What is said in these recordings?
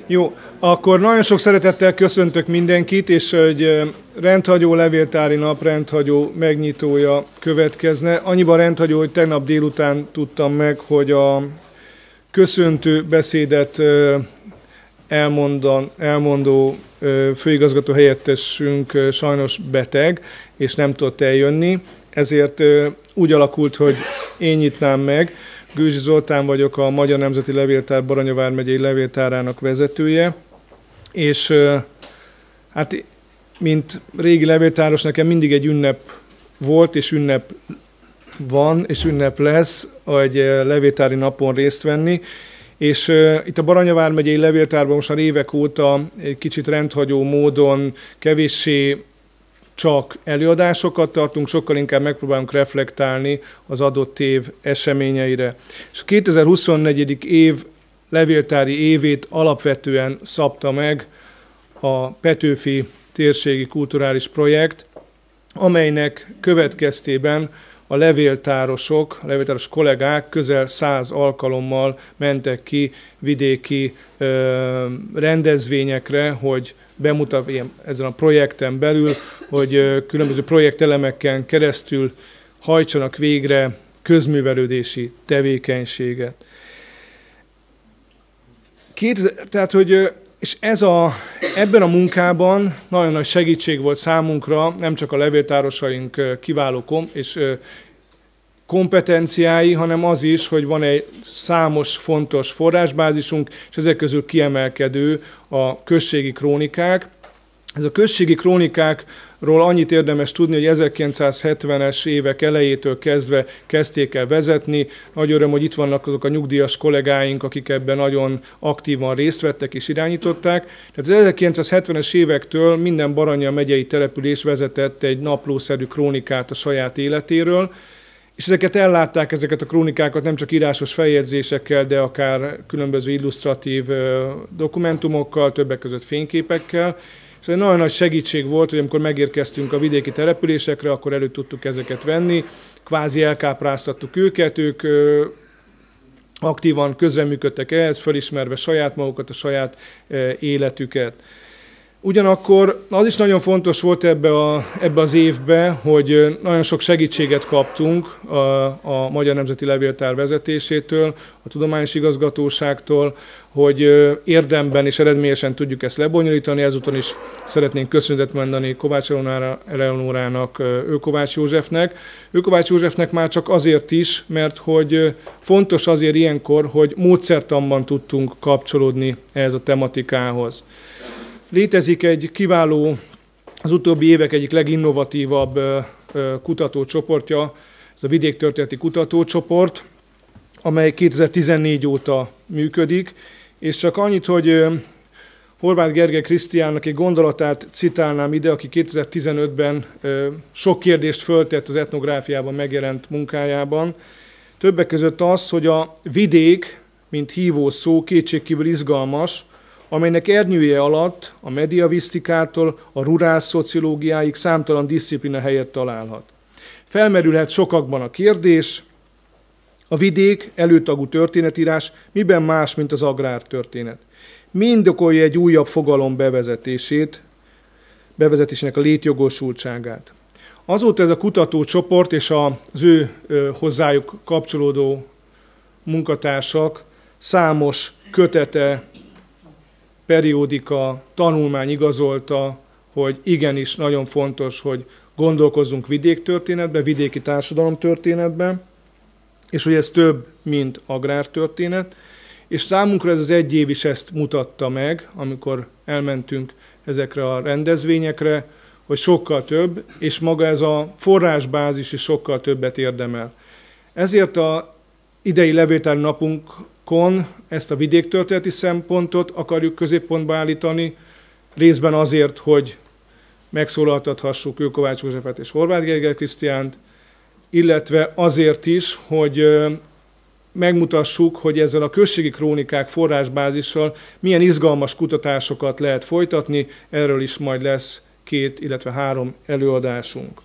Jó, akkor nagyon sok szeretettel köszöntök mindenkit, és egy rendhagyó levéltári nap rendhagyó megnyitója következne. Annyiban rendhagyó, hogy tegnap délután tudtam meg, hogy a köszöntő beszédet elmondó főigazgató helyettesünk sajnos beteg, és nem tudott eljönni. Ezért úgy alakult, hogy én nyitnám meg. Gőzsi Zoltán vagyok, a Magyar Nemzeti Levéltár Baranya vármegyei levéltárának vezetője, és hát mint régi levéltáros nekem mindig egy ünnep volt, és ünnep van, és ünnep lesz egy levéltári napon részt venni. És itt a Baranya vármegyei levéltárban most már évek óta egy kicsit rendhagyó módon kevéssé csak előadásokat tartunk, sokkal inkább megpróbálunk reflektálni az adott év eseményeire. És 2024. év levéltári évét alapvetően szabta meg a Petőfi Térségi Kulturális Projekt, amelynek következtében a levéltáros kollégák közel 100 alkalommal mentek ki vidéki rendezvényekre, hogy bemutatják ezen a projekten belül, hogy különböző projektelemeken keresztül hajtsanak végre közművelődési tevékenységet. És ebben a munkában nagyon nagy segítség volt számunkra, nem csak a levéltárosaink kiváló kompetenciái, hanem az is, hogy van egy számos fontos forrásbázisunk, és ezek közül kiemelkedő a községi krónikák. Ez a községi krónikákról annyit érdemes tudni, hogy 1970-es évek elejétől kezdve kezdték el vezetni. Nagy öröm, hogy itt vannak azok a nyugdíjas kollégáink, akik ebben nagyon aktívan részt vettek és irányították. Tehát az 1970-es évektől minden Baranya megyei település vezetett egy naplószerű krónikát a saját életéről, és ezeket a krónikákat nem csak írásos feljegyzésekkel, de akár különböző illusztratív dokumentumokkal, többek között fényképekkel. És ez egy nagyon nagy segítség volt, hogy amikor megérkeztünk a vidéki településekre, akkor elő tudtuk ezeket venni, kvázi elkápráztattuk őket, ők aktívan közreműködtek ehhez, felismerve saját magukat, a saját életüket. Ugyanakkor az is nagyon fontos volt ebbe az évbe, hogy nagyon sok segítséget kaptunk a Magyar Nemzeti Levéltár vezetésétől, a Tudományos Igazgatóságtól, hogy érdemben és eredményesen tudjuk ezt lebonyolítani. Ezúton is szeretnénk köszönetet mondani Kovács Eleonórának, Őkovács Józsefnek. Őkovács Józsefnek már csak azért is, mert hogy fontos azért ilyenkor, hogy módszertanban tudtunk kapcsolódni ehhez a tematikához. Létezik egy kiváló, az utóbbi évek egyik leginnovatívabb kutatócsoportja, ez a Vidéktörténeti Kutatócsoport, amely 2014 óta működik, és csak annyit, hogy Horváth Gergely Krisztiánnak egy gondolatát citálnám ide, aki 2015-ben sok kérdést föltett az etnográfiában megjelent munkájában. Többek között az, hogy a vidék, mint hívó szó kétségkívül izgalmas, amelynek ernyője alatt a mediavisztikától a rurál szociológiáig számtalan diszciplina helyet találhat. Felmerülhet sokakban a kérdés, a vidék előtagú történetírás miben más, mint az agrártörténet. Mi indokolja egy újabb fogalom bevezetésének a létjogosultságát. Azóta ez a kutatócsoport és az ő hozzájuk kapcsolódó munkatársak számos kötete, periódika, tanulmány igazolta, hogy igenis nagyon fontos, hogy gondolkozzunk vidéktörténetben, vidéki társadalomtörténetben, és hogy ez több, mint agrártörténet. És számunkra ez az egy év is ezt mutatta meg, amikor elmentünk ezekre a rendezvényekre, hogy sokkal több, és maga ez a forrásbázis is sokkal többet érdemel. Ezért az idei levéltári napunkon ezt a vidéktörténeti szempontot akarjuk középpontba állítani, részben azért, hogy megszólaltathassuk Őkovács Józsefet és Horváth Gergely Krisztiánt, illetve azért is, hogy megmutassuk, hogy ezzel a községi krónikák forrásbázissal milyen izgalmas kutatásokat lehet folytatni, erről is majd lesz 2, illetve 3 előadásunk.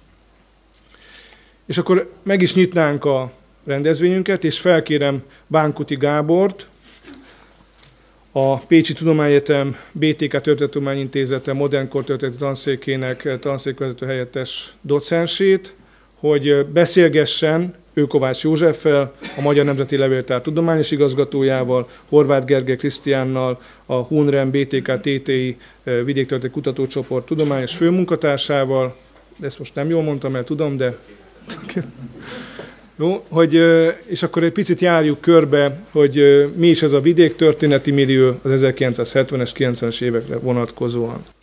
És akkor meg is nyitnánk a rendezvényünket, és felkérem Bánkuti Gábort, a Pécsi Tudományegyetem BTK Történetudományi Intézete Modernkor Történeti Tanszékének tanszékvezető helyettes docensét, hogy beszélgessen ő Kovács Józseffel, a Magyar Nemzeti Levéltár tudományos igazgatójával, Horváth Gergely Krisztiánnal, a HUNREM BTK TTI Vidéktörténeti Kutatócsoport tudományos főmunkatársával, ezt most nem jól mondtam el, tudom, de jó, és akkor egy picit járjuk körbe, hogy mi is ez a vidéktörténeti millió az 1970-es, 90-es évekre vonatkozóan.